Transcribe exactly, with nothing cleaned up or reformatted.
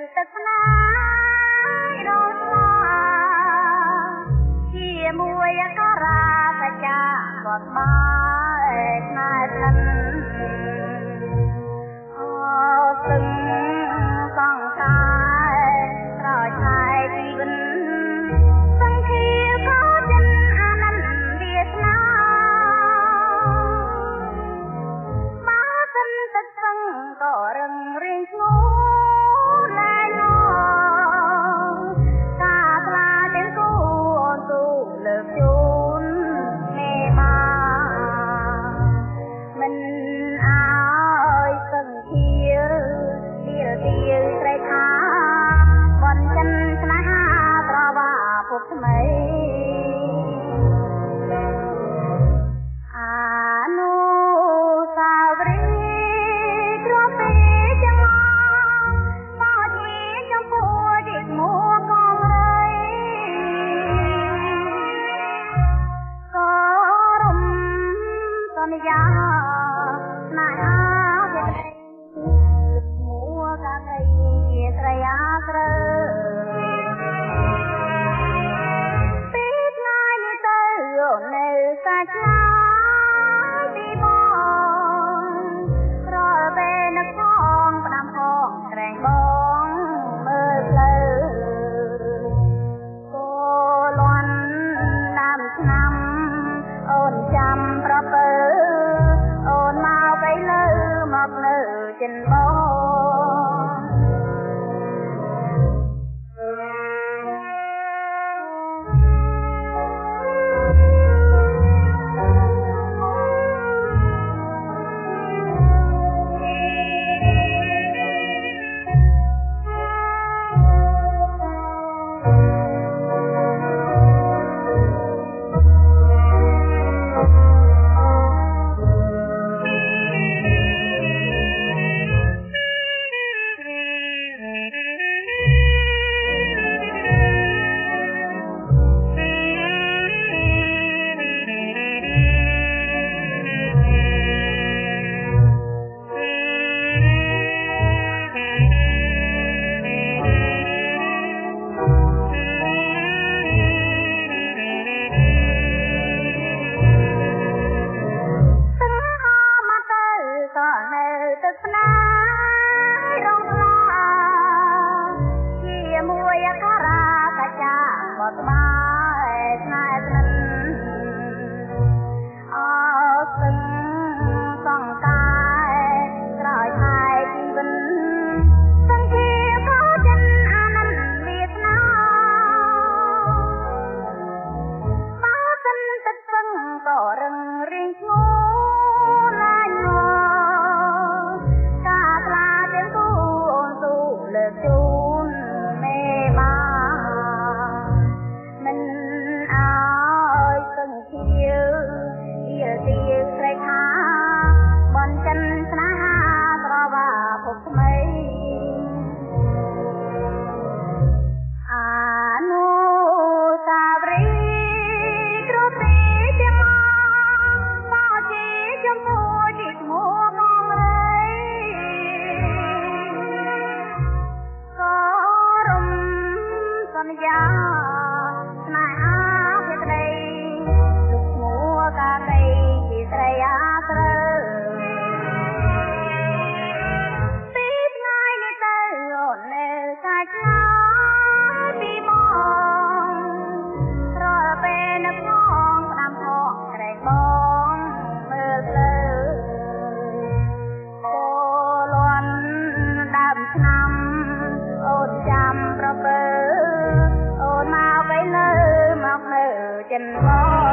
ទឹកស្នាយរងស្លាជាមួយការ៉ាសច្ចាគាត់បាយស្នេហ៍ស្និនអូសឹងសង្សារត្រចឆាយជីវិតសង្ឃាក៏ចិនអានន្ទវាសនាបើសិនទឹកសឹងក៏រឹងរៀងស្ងួនលែងងការខ្លាទាំងគូអូនទូលើកជូនមេមាមិនអើយសង្ឃាទៀលទៀលស្រែកថាបនចិនស្នេហាត្រវាពុកថ្មីអានុស្សាវរីយ៍គ្រាប់ពេចឹងបោជវាចំពោះទីឈ្មោះកងរៃក៏រំសន្យាស្នេហាវាត្រីឈ្មោះកាកៃជាត្រីអាស្រើពីថ្ងៃនេះទៅអូននៅសាច់ឆ្ងាយពីបងរាល់ពេលនឹកផងផ្ដាំផងក្រែងបងមើលផ្លូវគោលាន់ដើមឆ្នាំអូនចាំប្រពើអូនមកไปលើមកនៅចិនបងទឹកស្នាយរងស្លាជាមួយការ៉ាសច្ចាគាត់បាយស្នេហ៍ស្និនអោសឹងសង្ការត្រចឆាយជីវិតសង្ឃាក៏ចិនអានន្ទវាសនាបើសិនទឹកសឹងក៏រឹងរៀងស្ងួនលែងងការខ្លាទាំងគូអូនទូលើកជូនមេមាមិនអើយសង្ឃាទៀលទៀលស្រែកថាបនចិនស្នេហាត្រវាពុកថ្មីអានុស្សាវរីយ៍គ្រាប់ពេចឹងបោជាចំពោះទីឈ្មោះកងរៃក៏រំសន្យាស្នេហាវាត្រីលោកឈ្មោះកាកៃជាត្រីអាស្រើពីថ្ងៃនេះទៅអូននៅសាច់ឆ្ងាយពីបងរាល់ពេលនឹកផងផ្ដាំផងក្រែងបងមើលផ្លូវគោលាន់ដើមឆ្នាំអូនចាំប្រពើអូនមកไปលើមកនៅចិនបង